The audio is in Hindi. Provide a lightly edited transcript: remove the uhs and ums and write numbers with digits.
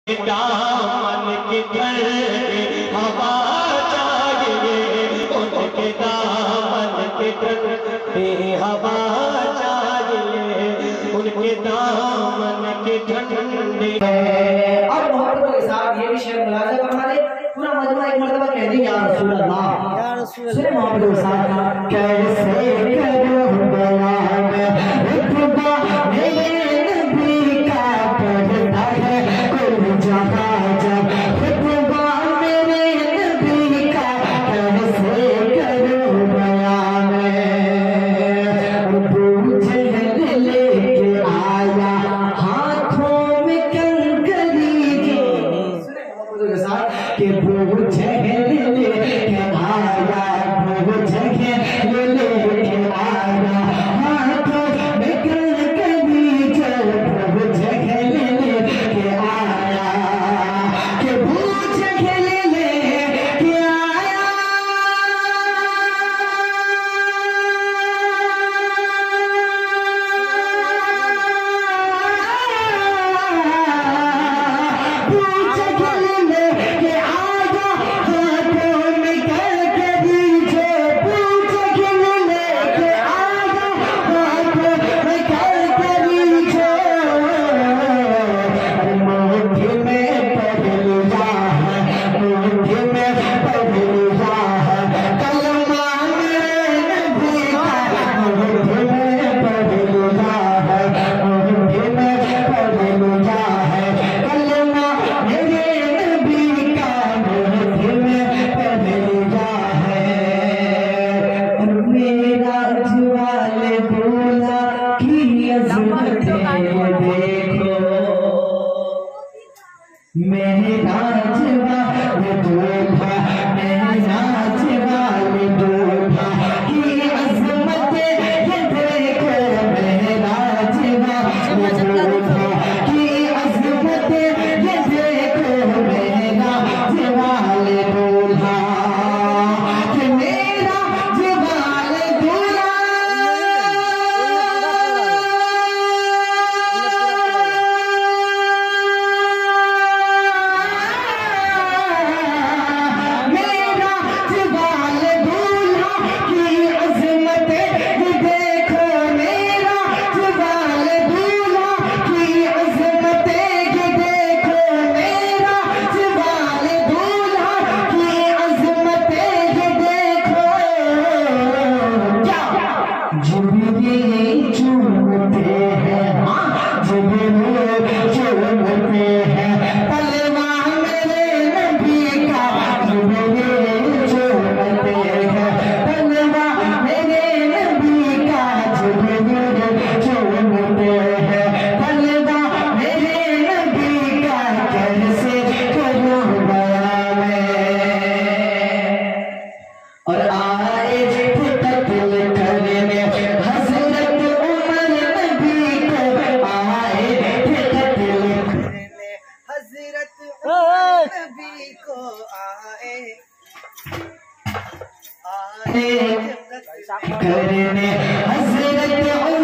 दामन की ठंडी हवा चाहिए, उनके दामन की ठंडी हवा चाहिए, उनके दामन की ठंडी। अब मोहब्बत के साथ ये भी शेर मुलाज़ा फरमा दे, पूरा मजमा एक मर्तबा कह दी या रसूल अल्लाह, या रसूल अल्लाह। सुने मोहब्बत के साथ कैसे करूं बयान रुतबा मेरे नबी का पढ़ता है कोई जहां जब रुतबा मेरे नबी का कैसे करूं बयान पूछे लेके आया हाथों में कंकरी के वो जगह लेके आया, वो जगह लेके आया हाथों में कंकरी जो वो जगह लेके आया, कि वो जगह लेके आया वो जगह लेके आया हाथों में कंकरी जो वो जगह लेके आया हाथों में कंकरी जो मुट्ठी में पढ़ लिया है, मुट्ठी में पढ़ लिया है कलमा मेरे नबी का, मुट्ठी में पढ़ लिया है, मुट्ठी में पढ़ लिया है कलमा मेरे नबी का, मुट्ठी में पढ़ लिया है। और मेरा जवाल बोला कि अज़मत है देखो, मेरा जवाल बोला, मेरा जवाल बोला कि अज़मत ये देखो, मेरा जवाल बोला कि अज़मत ये देखो, मेरा जवाल बोला कि मेरा जवाल बोला मेरा जवाल बोला कि अज़मत ये देखो, मेरा जवाल बोला कि अज़मत ये देखो, मेरा जवाल बोला कि अज़मत ये देखो। क्या जिब्रील चूमते हैं, हाँ जिब्रील चूमते हैं कलमा मेरे नबी का, जिब्रील चूमते हैं कलमा मेरे नबी का, जिब्रील चूमते हैं कलमा मेरे नबी का, कैसे करूं बयान और आए तकल करने हज़रत उमर नबी को, आए तकल करने हज़रत उमर नबी को, आए करने हज़रत